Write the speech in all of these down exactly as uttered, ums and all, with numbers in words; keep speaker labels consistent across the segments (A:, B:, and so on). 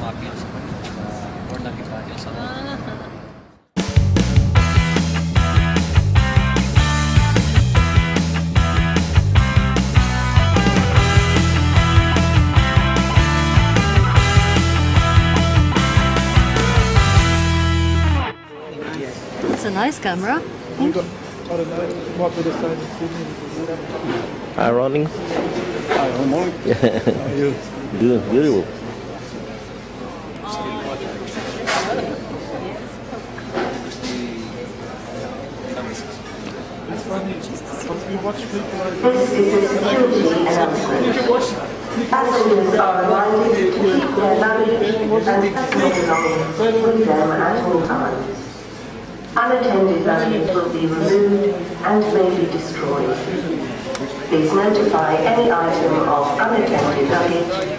A: umapil sa or nakipagil sa
B: It's a nice camera.
C: You got, I don't know, it might be the same as Sydney.
D: Hi, Ronnie.
C: Hi, good morning. How are you?
D: Good, beautiful.
C: It's funny, you watch people like
E: This is a security announcement. Passengers are reminded to keep their luggage and personal belongings with them at all times. Unattended luggage will be removed and may be destroyed. Please notify any item of unattended luggage.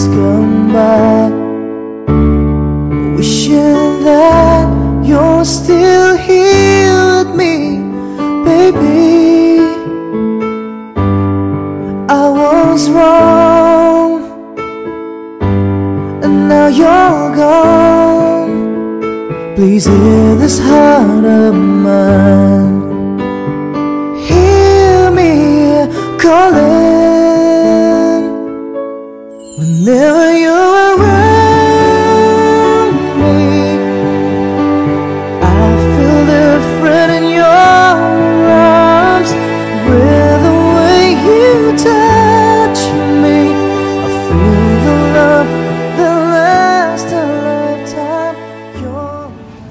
D: days gone by, wishing that you're still here with me, baby. I was wrong, and now you're gone. Please hear this heart of mine, hear me calling. Whenever you're around me, I feel different in your arms. With the way you touch me, I feel the love that lasts a lifetime. You're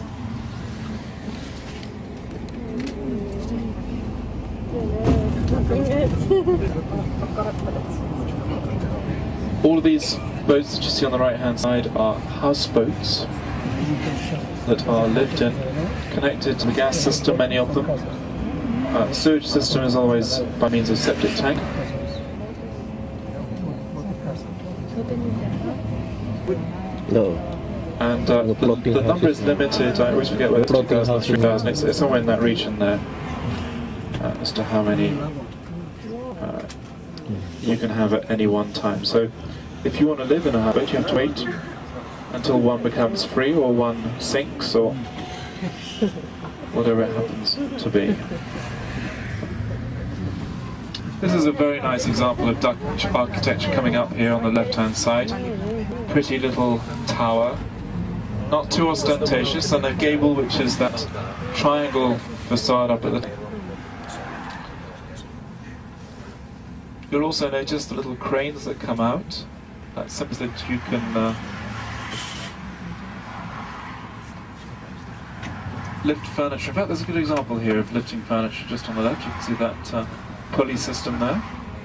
F: All of these boats that you see on the right hand side are houseboats that are lived in, connected to the gas system, many of them. Uh, sewage system is always by means of septic tank.
G: No.
F: And uh, the, the number is limited. I always forget whether it's two thousand or three thousand. It's, it's somewhere in that region there uh, as to how many uh, you can have at any one time. So if you want to live in a houseboat, you have to wait until one becomes free or one sinks or whatever it happens to be. This is a very nice example of Dutch architecture coming up here on the left-hand side. Pretty little tower, not too ostentatious, and a gable which is that triangle facade up at the top. You'll also notice the little cranes that come out. That's something that you can uh, lift furniture. In fact, there's a good example here of lifting furniture just on the left. You can see that uh, pulley system there.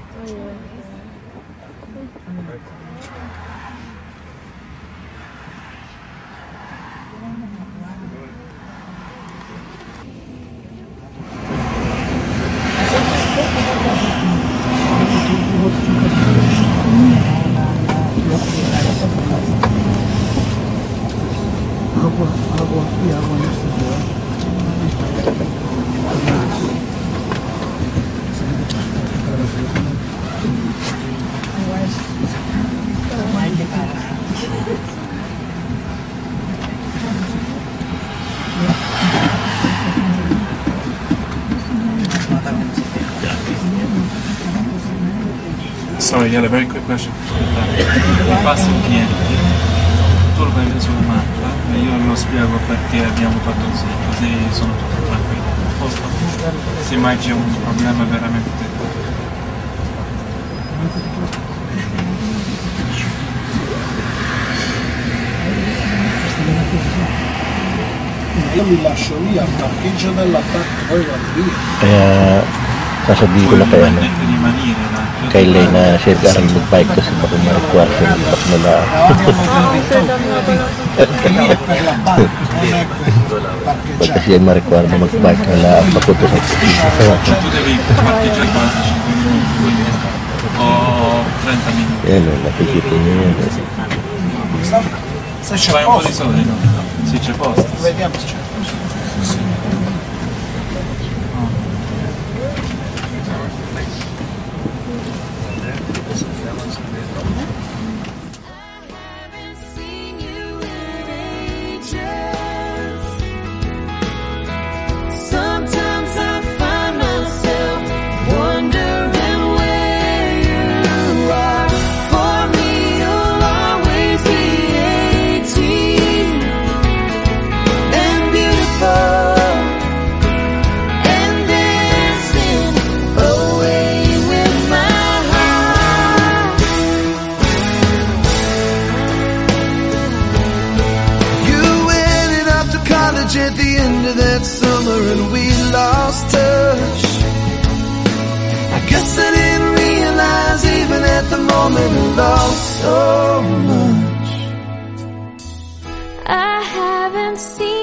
H: Sorry, yeah, a very quick question. Passa il cliente, tu lo vedi sulla mappa e io lo spiego perché abbiamo fatto così, così sono tutti tranquilli. Posto? Se mai c'è un problema veramente.
C: Io mi lascio lì al parcheggio dell'attacco, poi vado via.
G: Kaya sasabihin ko na kaya ano, kay Lay na siya parang mag-bike kasi baka ma-require siya pag nila. Pagka siya ma-require na mag-bike nila papunta sa Pisa.
H: Tu devi parcheggiare quarantacinque minuti o trenta minuti.
G: Yan o, nakikita niyo yan.
C: Se c'è
H: Fai un po' di
C: posto.
H: soldi, no? Sì, c'è posto.
C: Vediamo se c'è posto. Sì.
D: At the end of that summer and we lost touch. I guess I didn't realize even at the moment I lost so much.
I: I haven't seen